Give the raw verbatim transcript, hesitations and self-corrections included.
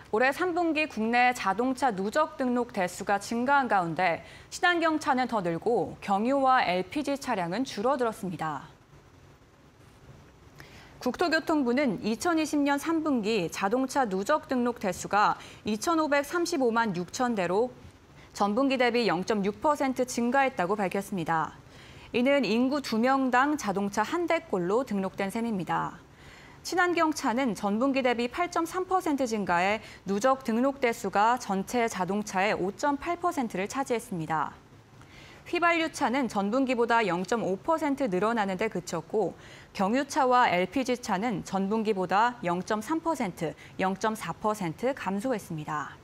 올해 삼 분기 국내 자동차 누적 등록 대수가 증가한 가운데 친환경차는 더 늘고 경유와 엘피지 차량은 줄어들었습니다. 국토교통부는 이천이십 년 삼 분기 자동차 누적 등록 대수가 이천오백삼십오만 육천 대로 전분기 대비 영 점 육 퍼센트 증가했다고 밝혔습니다. 이는 인구 두 명당 자동차 한 대꼴로 등록된 셈입니다. 친환경차는 전분기 대비 팔 점 삼 퍼센트 증가해 누적 등록 대수가 전체 자동차의 오 점 팔 퍼센트를 차지했습니다. 휘발유차는 전분기보다 영 점 오 퍼센트 늘어나는 데 그쳤고 경유차와 엘피지차는 전분기보다 영 점 삼 퍼센트, 영 점 사 퍼센트 감소했습니다.